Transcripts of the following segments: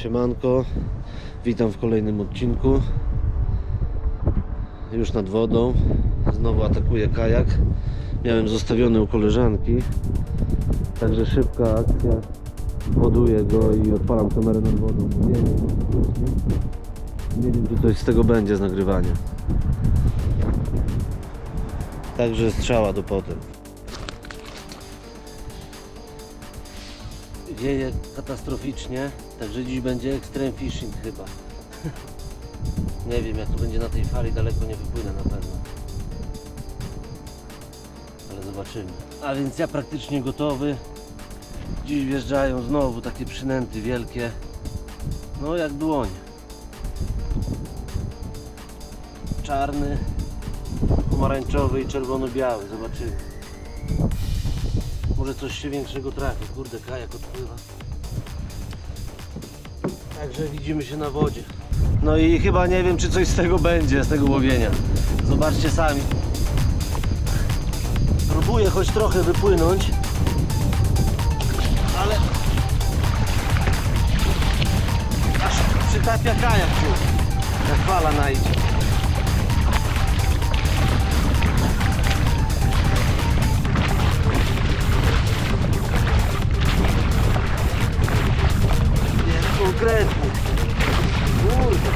Siemanko, witam w kolejnym odcinku. Już nad wodą, znowu atakuję kajak. Miałem zostawiony u koleżanki, także szybka akcja. Ładuję go i odpalam kamerę nad wodą. Nie wiem, czy coś z tego będzie z nagrywania. Także strzała do potem. Dzieje katastroficznie, także dziś będzie extreme fishing chyba. Nie wiem, jak to będzie na tej fali, daleko nie wypłynę na pewno. Ale zobaczymy. A więc ja praktycznie gotowy. Dziś wjeżdżają znowu takie przynęty wielkie. No jak dłoń. Czarny, pomarańczowy i czerwono-biały. Zobaczymy. Może coś się większego trafi. Kurde, kajak odpływa. Także widzimy się na wodzie. No i chyba nie wiem, czy coś z tego będzie, z tego łowienia. Zobaczcie sami. Próbuję choć trochę wypłynąć, ale aż przytapia kajak tu, jak fala najdzie. Nie, konkretnie. Kurde.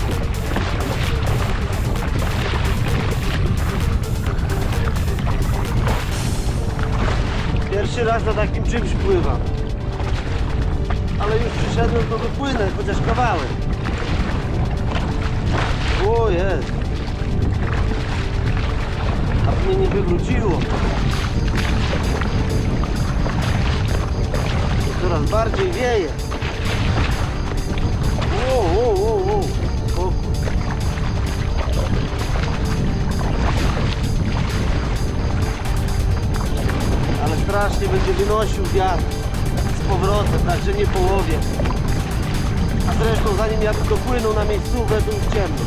Pierwszy raz na takim czymś pływam. Ale już przyszedłem, to wypłynę, chociaż kawałek. O jest. A mnie nie wywróciło. Coraz bardziej wieje. Wow. Spokój. Ale strasznie będzie wynosił wiatr z powrotem, także nie połowie. A zresztą zanim ja dopłynął na miejscówę, to już ciemno.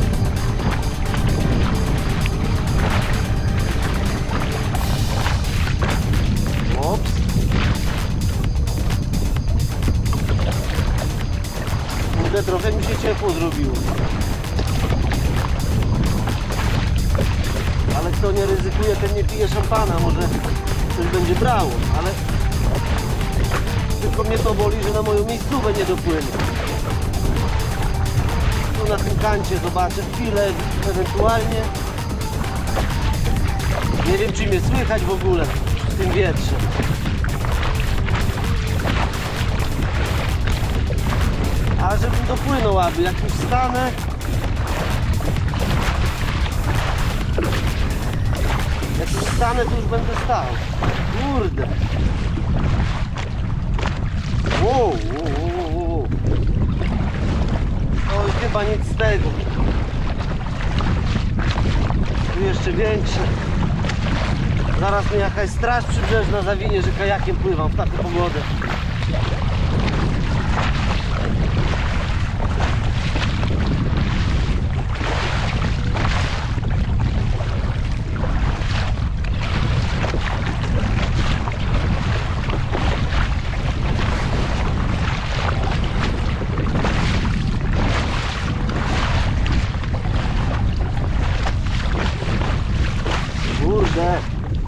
Ops. Kurde, trochę mi się ciepło zrobiło. Ale kto nie ryzykuje, ten nie pije szampana. Może coś będzie brało, ale tylko mnie to boli, że na moją miejscówę nie dopłynie. Tu na tym kancie zobaczę chwilę, ewentualnie. Nie wiem, czy mnie słychać w ogóle w tym wietrze. A żebym dopłynął, aby jak już stanę, to już będę stał. Kurde. Wow. Oj, chyba nic z tego. Tu jeszcze większe. Zaraz mnie jakaś straż przybrzeżna zawinie, że kajakiem pływam w taką pogodę. Kurde.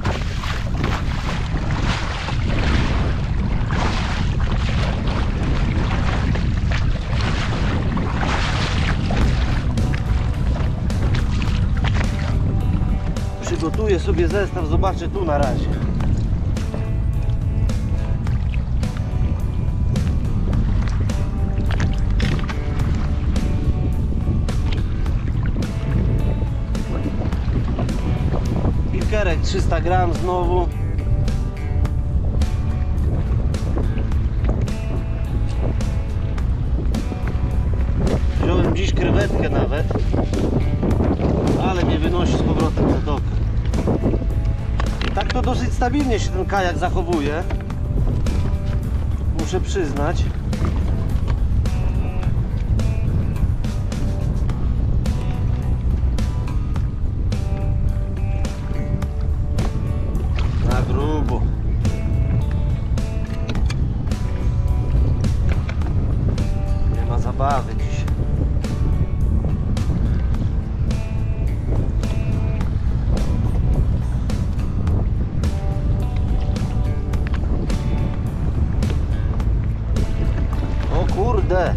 Przygotuję sobie zestaw, zobaczę tu na razie. Pilkerek 300 gram znowu. Wziąłem dziś krewetkę nawet, ale mnie wynosi z powrotem na dokę. Tak to dosyć stabilnie się ten kajak zachowuje, muszę przyznać. Na grubo. zabawy dziś. O kurde!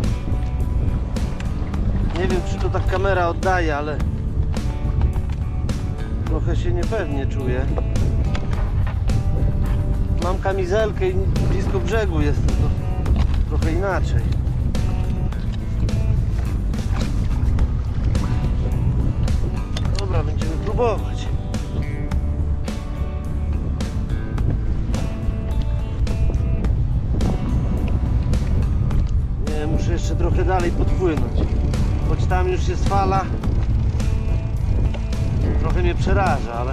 Nie wiem, czy to tak kamera oddaje, ale trochę się niepewnie czuję. Mam kamizelkę i blisko brzegu jest, to trochę inaczej. Dobra, będziemy próbować. Nie, muszę jeszcze trochę dalej podpłynąć. Choć tam już jest fala. Trochę mnie przeraża, ale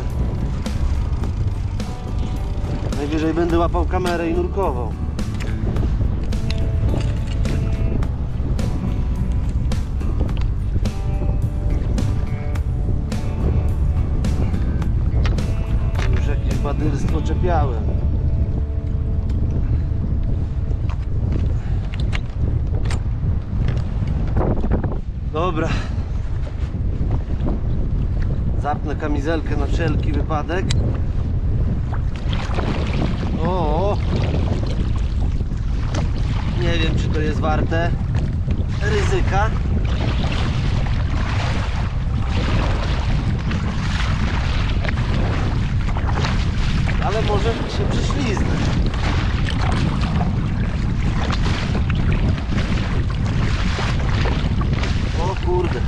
najwyżej będę łapał kamerę i nurkował. Już jakieś badylstwo czepiałem. Dobra. Zapnę kamizelkę na wszelki wypadek. O! Nie wiem, czy to jest warte ryzyka. Ale może się prześliznę. O kurde.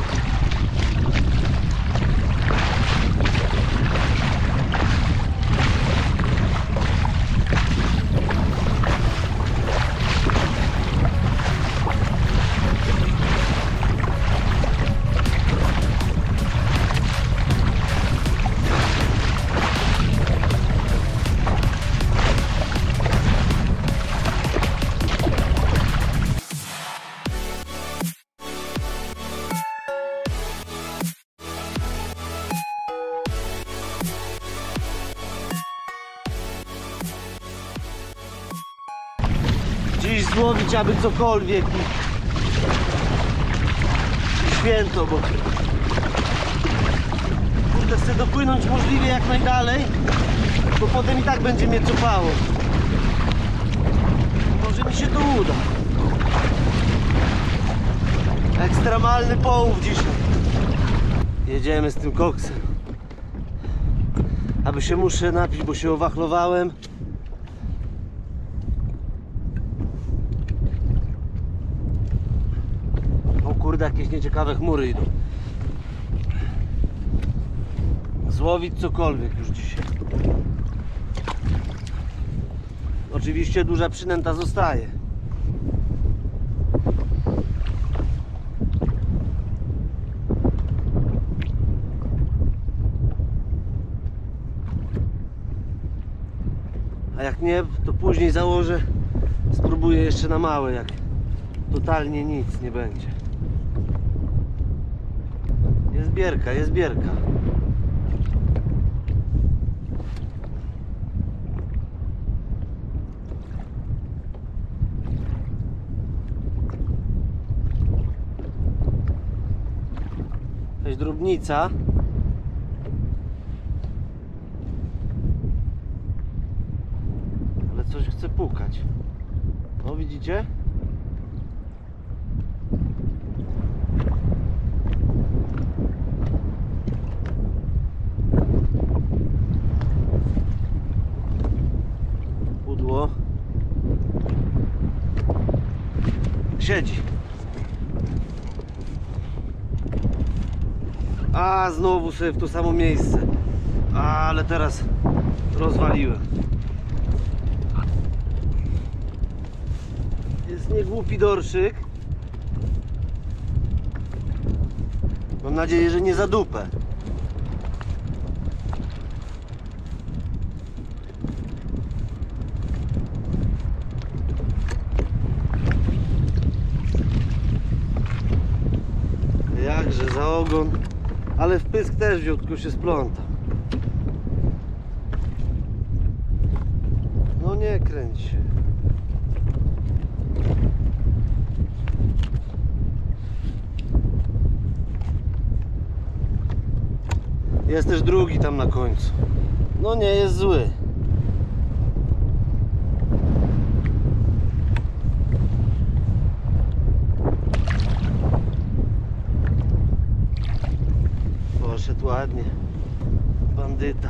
Dziś złowić aby cokolwiek i święto, bo kurde, chcę dopłynąć możliwie jak najdalej, bo potem i tak będzie mnie cofało. Może mi się to uda. Ekstremalny połów dzisiaj. Jedziemy z tym koksem. Aby się muszę napić, bo się owachlowałem. Kurde, jakieś nieciekawe chmury idą. Złowić cokolwiek już dzisiaj. Oczywiście duża przynęta zostaje. A jak nie, to później założę. Spróbuję jeszcze na małe, jak totalnie nic nie będzie. Jest bierka, jest bierka. Jakaś drobnica. Ale coś chce pukać. O, widzicie? Siedzi. A znowu sobie w to samo miejsce. Ale teraz rozwaliłem. Jest niegłupi dorszyk. Mam nadzieję, że nie za dupę. Jakże za ogon, ale w pysk też wziął, tylko się spląta. No nie kręć się. Jest też drugi tam na końcu. No nie jest zły. Poszedł ładnie. Bandyta.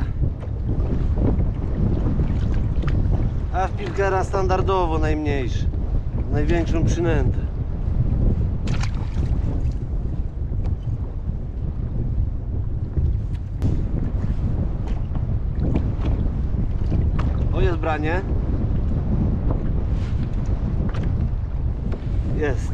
A w pilkera standardowo najmniejszy. Największą przynętę. O, jest branie. Jest.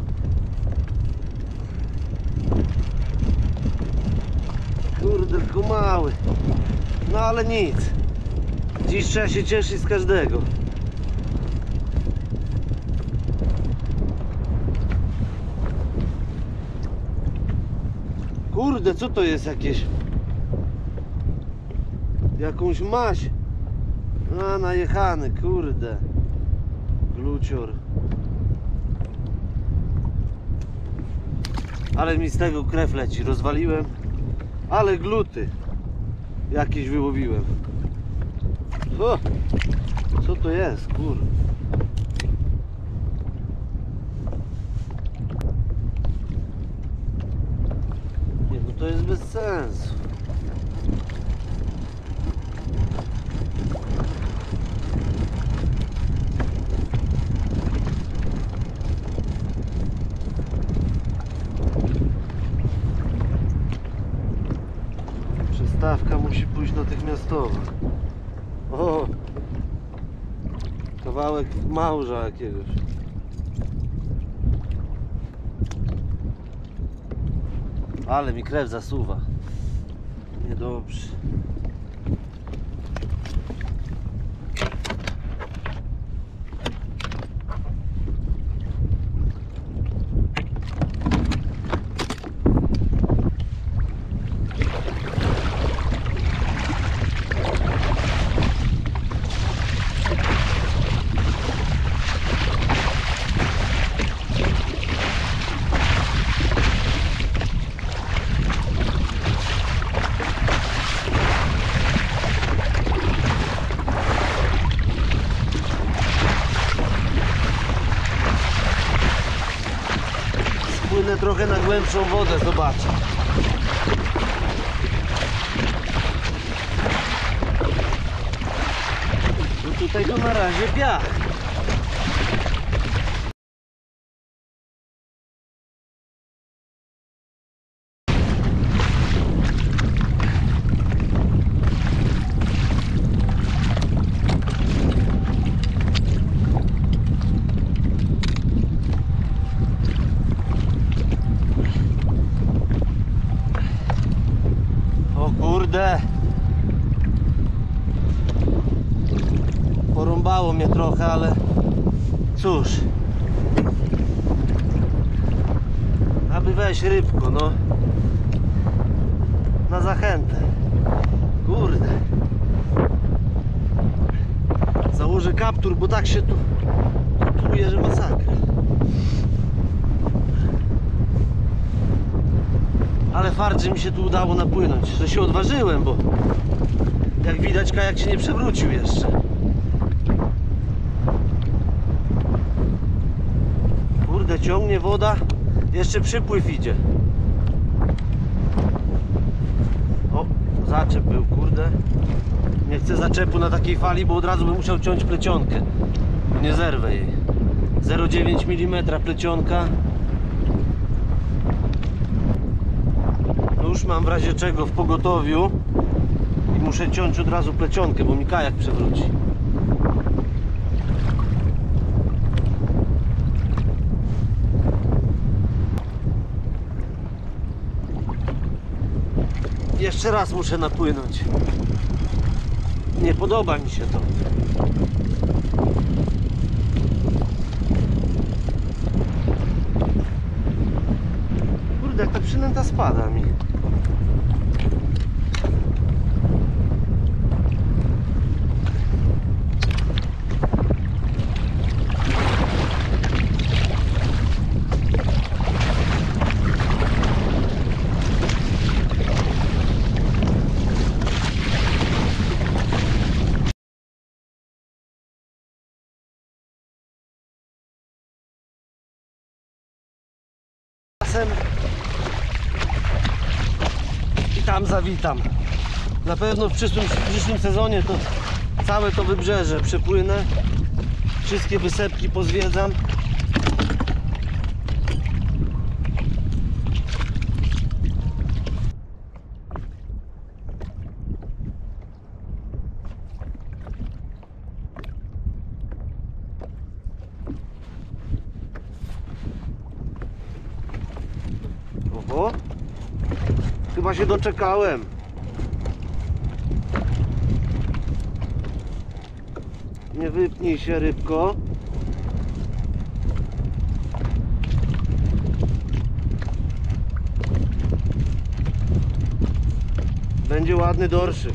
Kurde, tylko mały. No ale nic. Dziś trzeba się cieszyć z każdego. Kurde, co to jest jakieś? Jakąś maź. A, najechany, kurde. Glucior. Ale mi z tego krew leci. Rozwaliłem. Ale gluty jakieś wyłowiłem. O, co to jest, kur? Nie, no to jest bez sensu. Przystawka musi pójść natychmiastowo. O! Kawałek małża jakiegoś. Ale mi krew zasuwa. Niedobrze. Płynę trochę na głębszą wodę, zobaczę. No tutaj to na razie piach. Kurde, porąbało mnie trochę, ale cóż, aby weź rybko, no, na zachętę. Kurde, założę kaptur, bo tak się tu pluje, że masakra. Ale fart, że mi się tu udało napłynąć, że się odważyłem, bo jak widać kajak się nie przewrócił jeszcze. Kurde, ciągnie woda, jeszcze przypływ idzie. O, zaczep był, kurde. Nie chcę zaczepu na takiej fali, bo od razu bym musiał ciąć plecionkę. Nie zerwę jej. 0,9 mm plecionka. Już mam w razie czego w pogotowiu i muszę ciąć od razu plecionkę, bo mi kajak przewróci. Jeszcze raz muszę napłynąć. Nie podoba mi się to. Kurde, jak ta przynęta spada mi. lasem i tam zawitam. Na pewno w przyszłym sezonie to całe to wybrzeże przepłynę, wszystkie wysepki pozwiedzam. Oho, chyba się doczekałem. Nie wypnij się, rybko. Będzie ładny dorszyk.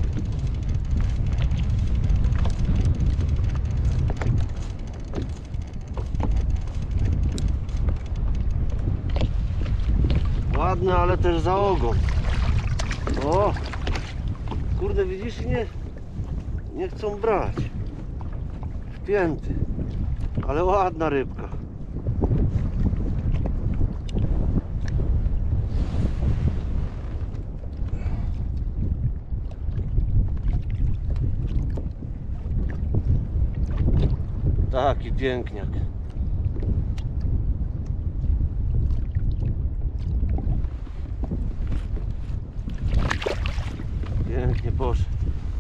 Ładny, ale też za ogon. O! Kurde, widzisz, nie chcą brać. Wpięty. Ale ładna rybka. Taki piękniak. Pięknie poszedł.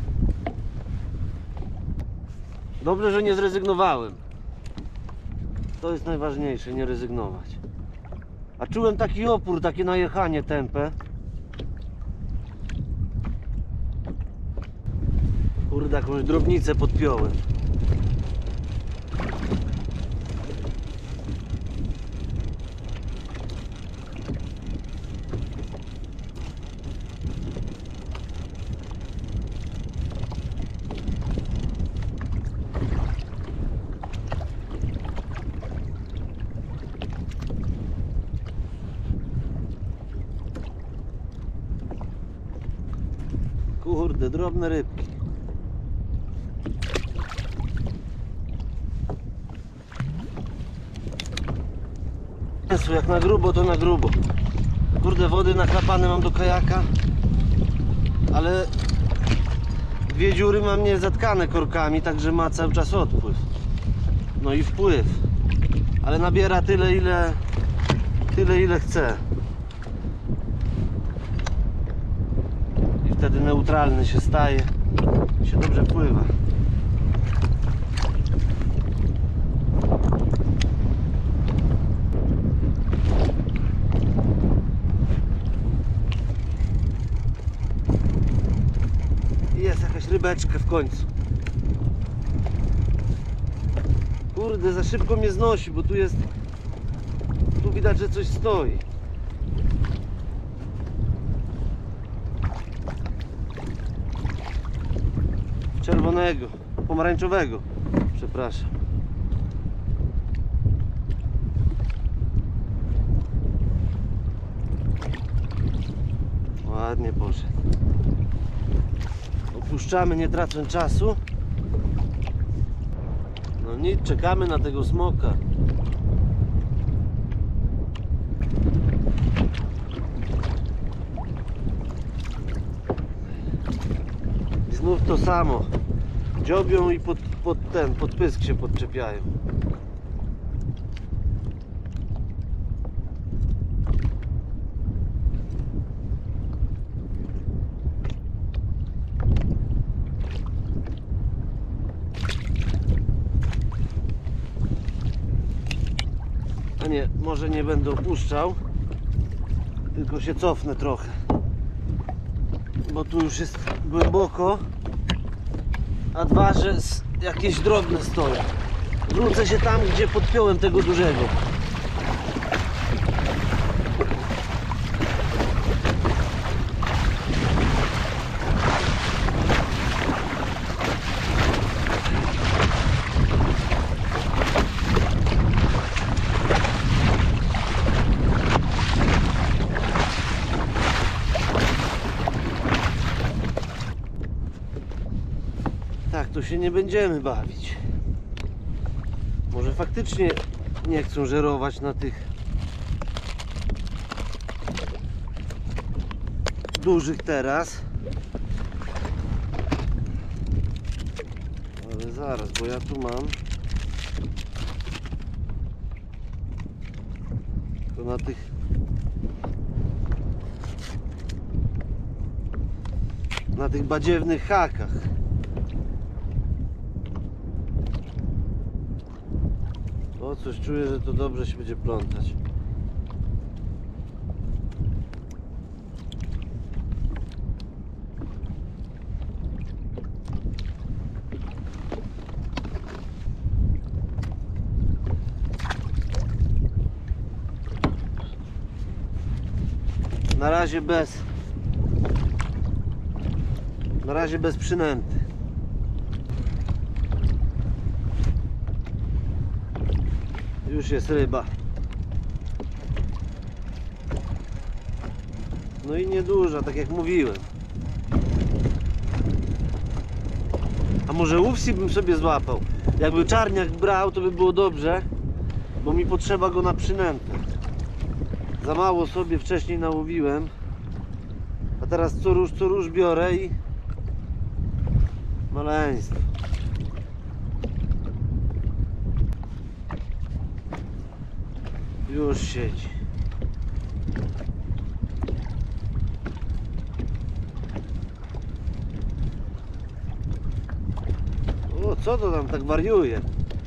Dobrze, że nie zrezygnowałem. To jest najważniejsze, nie rezygnować. A czułem taki opór, takie najechanie tępe. Kurde, jakąś drobnicę podpiąłem. Kurde, drobne rybki. Jezu, jak na grubo, to na grubo. Kurde, wody naklapane mam do kajaka, ale dwie dziury mam nie zatkane korkami, także ma cały czas odpływ. No i wpływ. Ale nabiera tyle, ile chce. Wtedy neutralny się staje i się dobrze pływa. I jest jakaś rybeczka w końcu. Kurde, za szybko mnie znosi, bo tu widać, że coś stoi. Czerwonego, pomarańczowego, przepraszam. Ładnie poszedł. Opuszczamy, nie tracąc czasu. No nic, czekamy na tego smoka. I znów to samo. Dziobią i pod pysk się podczepiają. A nie, może nie będę opuszczał, tylko się cofnę trochę, bo tu już jest głęboko, a dwa, że jakieś drobne stoją. Wrócę się tam, gdzie podpiąłem tego dużego. Tak, to się nie będziemy bawić. Może faktycznie nie chcą żerować na tych dużych teraz. Ale zaraz, bo ja tu mam. To na tych badziewnych hakach. O, coś czuję, że to dobrze się będzie plątać. Na razie bez przynęty. Już jest ryba. No i nieduża, tak jak mówiłem. A może łówsi bym sobie złapał? Jakby czarniak brał, to by było dobrze, bo mi potrzeba go na przynętę. Za mało sobie wcześniej nałowiłem, a teraz co róż biorę i maleństwo. Już siedzi. O, co to tam tak wariuje?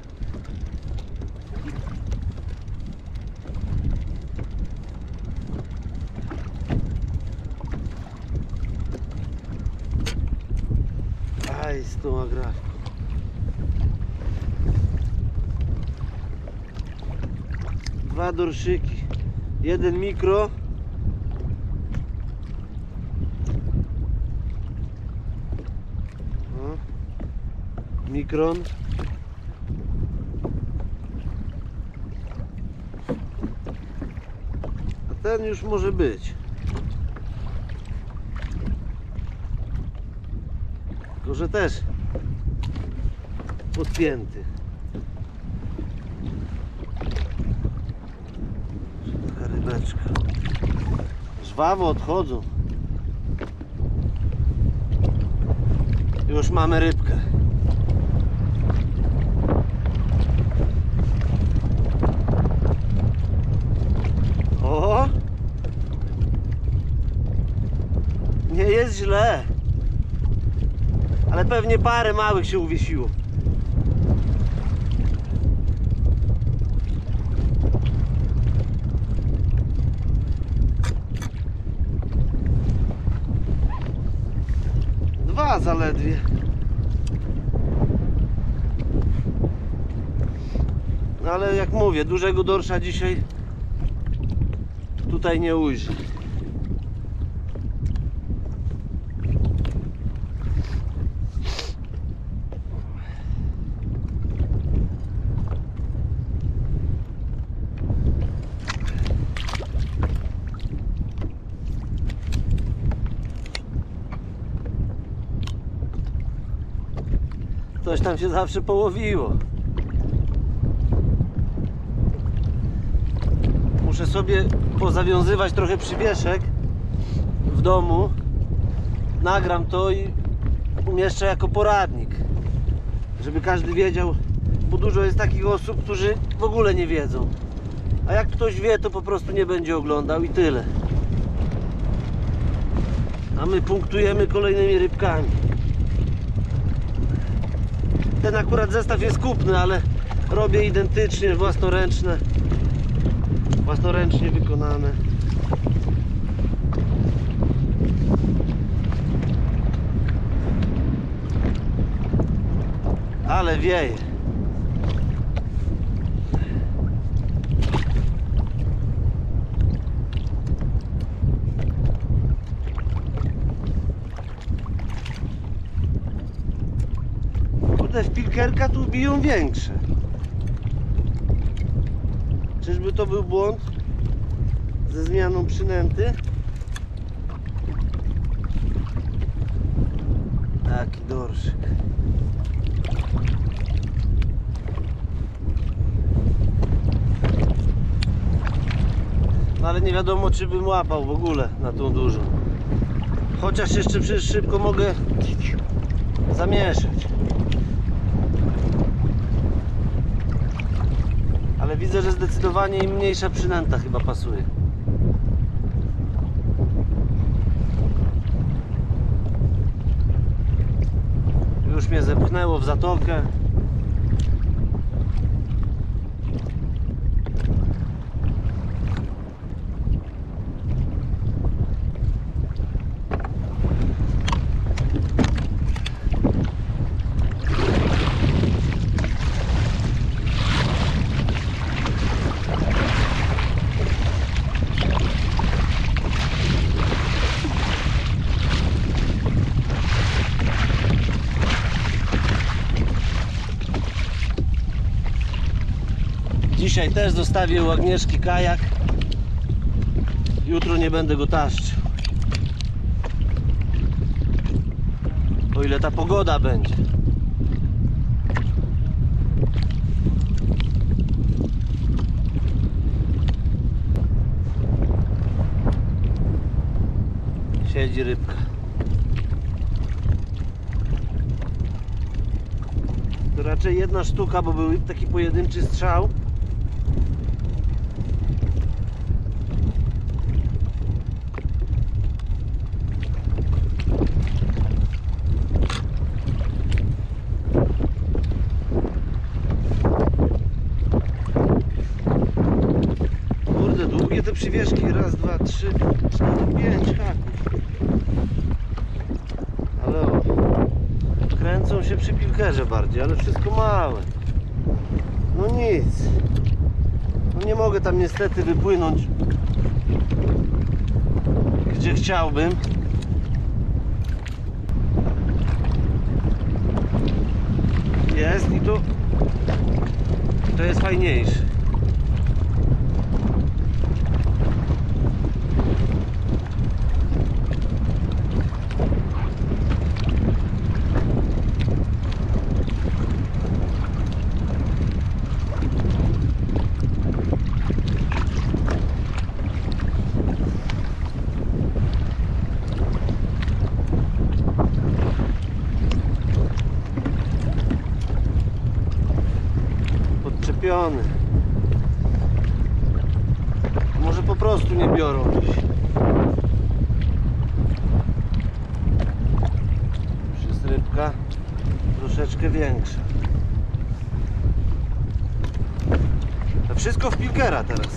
Aj, z tą agrafką. Dwa dorszyki. Jeden mikro. O. Mikron. A ten już może być. Tylko że też podpięty. Taka rybeczka. Żwawo odchodzą. Już mamy rybkę. O! Nie jest źle. Ale pewnie parę małych się uwiesiło. Dwa zaledwie. No ale jak mówię, dużego dorsza dzisiaj tutaj nie ujrzy. Coś tam się zawsze połowiło. Muszę sobie pozawiązywać trochę przywieszek w domu. Nagram to i umieszczę jako poradnik, żeby każdy wiedział, bo dużo jest takich osób, którzy w ogóle nie wiedzą. A jak ktoś wie, to po prostu nie będzie oglądał i tyle. A my punktujemy kolejnymi rybkami. Ten akurat zestaw jest kupny, ale robię identycznie, własnoręcznie wykonane. Ale wieje. Kurde, w pilkerka tu biją większe. Czyżby to był błąd ze zmianą przynęty? Taki dorszyk. No ale nie wiadomo, czy bym łapał w ogóle na tą dużą. Chociaż jeszcze przecież szybko mogę zamieszać. Ale widzę, że zdecydowanie im mniejsza przynęta chyba pasuje. Już mnie zepchnęło w zatokę. Dzisiaj też zostawię u Agnieszki kajak. Jutro nie będę go taszczył. O ile ta pogoda będzie. Siedzi rybka. To raczej jedna sztuka, bo był taki pojedynczy strzał. Kurde, długie te przywieszki. Raz, dwa, trzy, cztery, pięć haków. Ale o, kręcą się przy pilkerze bardziej, ale wszystko małe. No nic. No nie mogę tam niestety wypłynąć, gdzie chciałbym. Jest i to jest fajniejsze. Podczepiony. Może po prostu nie biorą dziś. Już jest rybka troszeczkę większa. To wszystko w pilkera teraz.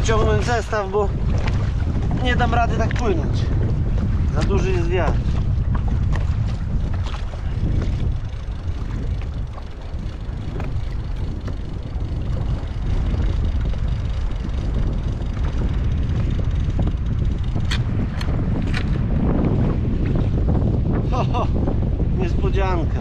wyciągnąć zestaw, bo nie dam rady tak płynąć. Za duży jest wiatr. Ho, ho, niespodzianka.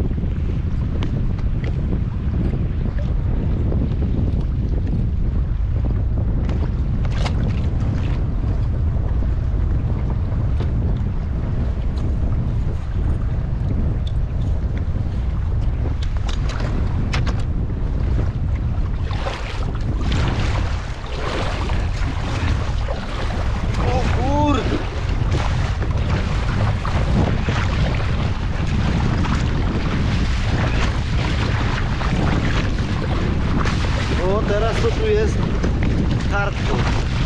Teraz to tu jest hardcore.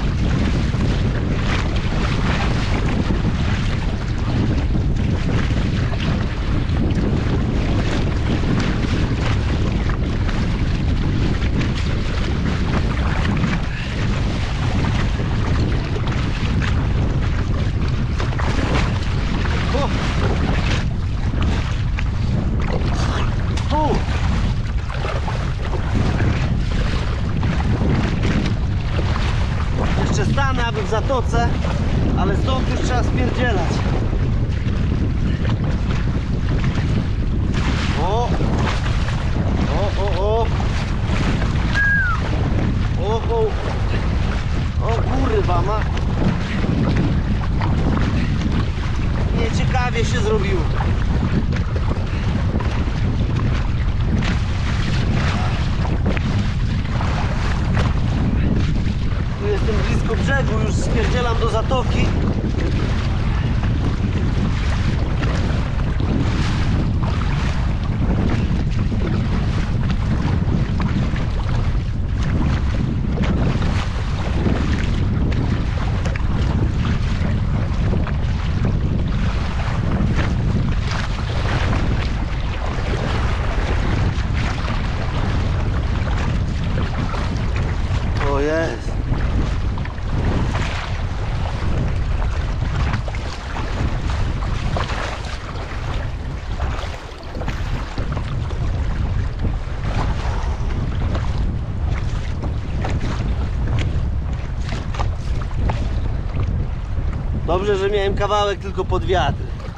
Stanę aby w zatoce, ale stąd już trzeba spierdzielać. O! O! O kurwa ma. Nieciekawie się zrobiło. Jestem blisko brzegu, już spierdzielam do zatoki. O jest. Dobrze, że miałem kawałek tylko pod wiatr.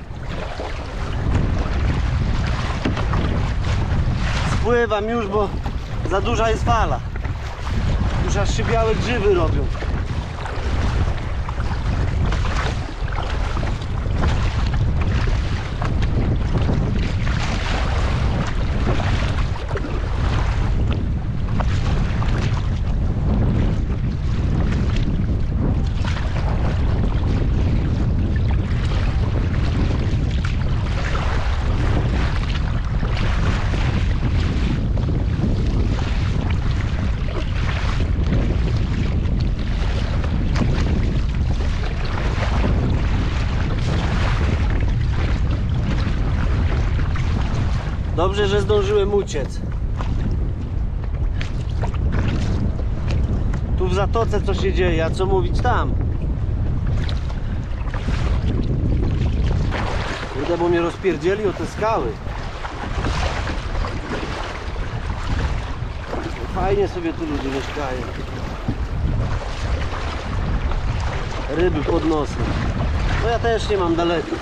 Spływam już, bo za duża jest fala. Już aż się białe grzywy robią. Dobrze, że zdążyłem uciec. Tu w zatoce co się dzieje, a co mówić tam? Kurde, bo mnie rozpierdzieli o te skały. Fajnie sobie tu ludzie mieszkają. Ryby pod nosem. No ja też nie mam daleko.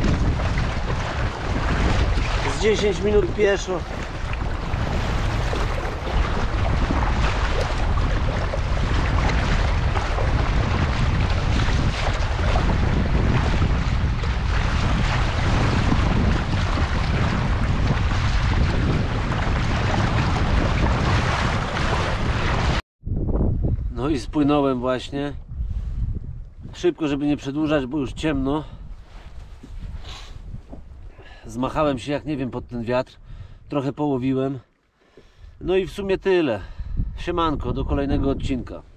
Z 10 minut pieszo. No i spłynąłem właśnie. Szybko, żeby nie przedłużać, bo już ciemno. Zmachałem się jak nie wiem pod ten wiatr. Trochę połowiłem. No i w sumie tyle. Siemanko, do kolejnego odcinka.